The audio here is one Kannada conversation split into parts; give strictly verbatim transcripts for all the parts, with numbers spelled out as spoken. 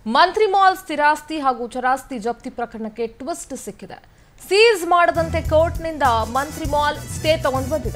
ಮಂತ್ರಿ ಮಾಲ್ ಸ್ಥಿರಾಸ್ತಿ ಹಾಗೂ ಚರಾಸ್ತಿ ಜಪ್ತಿ ಪ್ರಕರಣಕ್ಕೆ ಟ್ವಿಸ್ಟ್ ಸಿಕ್ಕಿದೆ. ಸೀಸ್ ಮಾಡದಂತೆ ಕೋರ್ಟ್ನಿಂದ ಮಂತ್ರಿ ಮಾಲ್ ಸ್ಟೇ ತಗೊಂಡು ಬಂದಿದೆ.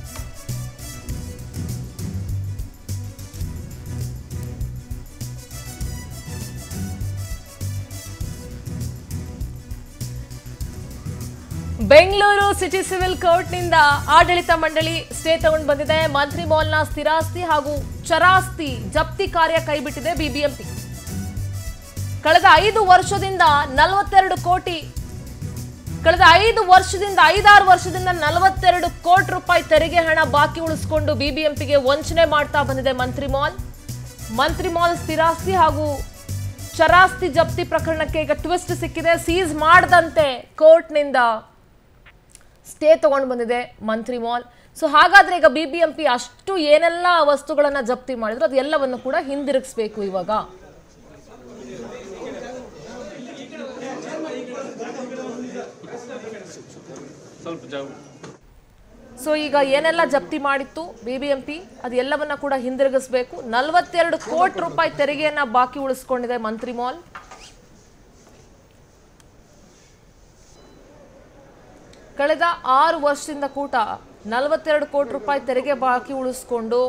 ಬೆಂಗಳೂರು ಸಿಟಿ ಸಿವಿಲ್ ಕೋರ್ಟ್ನಿಂದ ಆಡಳಿತ ಮಂಡಳಿ ಸ್ಟೇ ತಗೊಂಡು ಬಂದಿದೆ. ಮಂತ್ರಿ ಮಾಲ್ನ ಸ್ಥಿರಾಸ್ತಿ ಹಾಗೂ ಚರಾಸ್ತಿ ಜಪ್ತಿ ಕಾರ್ಯ ಕೈಬಿಟ್ಟಿದೆ ಬಿಬಿಎಂಪಿ. ಕಳೆದ ಐದು ವರ್ಷದಿಂದ ನಲವತ್ತೆರಡು ಕೋಟಿ ಕಳೆದ ಐದು ವರ್ಷದಿಂದ ಐದಾರು ವರ್ಷದಿಂದ ನಲವತ್ತೆರಡು ಕೋಟಿ ರೂಪಾಯಿ ತೆರಿಗೆ ಹಣ ಬಾಕಿ ಉಳಿಸಿಕೊಂಡು ಬಿಬಿಎಂಪಿಗೆ ವಂಚನೆ ಮಾಡ್ತಾ ಬಂದಿದೆ ಮಂತ್ರಿ ಮಾಲ್. ಮಂತ್ರಿ ಮಾಲ್ ಸ್ಥಿರಾಸ್ತಿ ಹಾಗೂ ಚರಾಸ್ತಿ ಜಪ್ತಿ ಪ್ರಕರಣಕ್ಕೆ ಈಗ ಟ್ವಿಸ್ಟ್ ಸಿಕ್ಕಿದೆ. ಸೀಸ್ ಮಾಡದಂತೆ ಕೋರ್ಟ್ನಿಂದ ಸ್ಟೇ ತಗೊಂಡು ಬಂದಿದೆ ಮಂತ್ರಿ ಮಾಲ್. ಸೊ ಹಾಗಾದ್ರೆ ಈಗ ಬಿಬಿಎಂಪಿ ಅಷ್ಟು ಏನೆಲ್ಲ ವಸ್ತುಗಳನ್ನ ಜಪ್ತಿ ಮಾಡಿದ್ರು ಅದೆಲ್ಲವನ್ನು ಕೂಡ ಹಿಂದಿರುಗಿಸಬೇಕು ಇವಾಗ. ಸೊ ಈಗ ಏನೆಲ್ಲ ಜಪ್ತಿ ಮಾಡಿತ್ತು ಬಿಬಿಎಂಪಿ ಅದೆಲ್ಲವನ್ನ ಕೂಡ ಹಿಂದಿರುಗಿಸಬೇಕು. ನಲವತ್ತೆರಡು ಕೋಟಿ ರೂಪಾಯಿ ತೆರಿಗೆಯನ್ನ ಬಾಕಿ ಉಳಿಸಿಕೊಂಡಿದೆ ಮಂತ್ರಿ ಮಾಲ್. ಕಳೆದ ಆರು ವರ್ಷದಿಂದ ಕೂಟ ನಲವತ್ತೆರಡು ಕೋಟಿ ರೂಪಾಯಿ ತೆರಿಗೆ ಬಾಕಿ ಉಳಿಸ್ಕೊಂಡು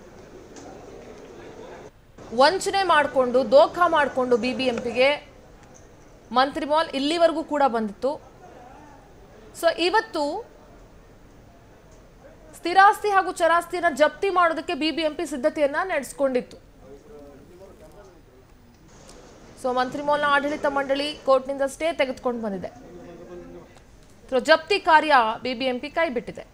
ವಂಚನೆ ಮಾಡಿಕೊಂಡು ದೋಖಾ ಮಾಡಿಕೊಂಡು ಬಿಬಿಎಂಪಿಗೆ ಮಂತ್ರಿ ಮಾಲ್ ಇಲ್ಲಿವರೆಗೂ ಕೂಡ ಬಂದಿತ್ತು. ಸೊ ಇವತ್ತು ಸ್ಥಿರಾಸ್ತಿ ಹಾಗೂ ಚರಾಸ್ತಿಯನ್ನ ಜಪ್ತಿ ಮಾಡೋದಕ್ಕೆ ಬಿಬಿಎಂಪಿ ಸಿದ್ಧತೆಯನ್ನ ನಡೆಸಿಕೊಂಡಿತ್ತು. ಸೊ ಮಂತ್ರಿ ಮಾಲ್ನ ಆಡಳಿತ ಮಂಡಳಿ ಕೋರ್ಟ್ನಿಂದ ಸ್ಟೇ ತೆಗೆದುಕೊಂಡು ಬಂದಿದೆ. ಸೊ ಜಪ್ತಿ ಕಾರ್ಯ ಬಿಬಿಎಂಪಿ ಕೈ ಬಿಟ್ಟಿದೆ.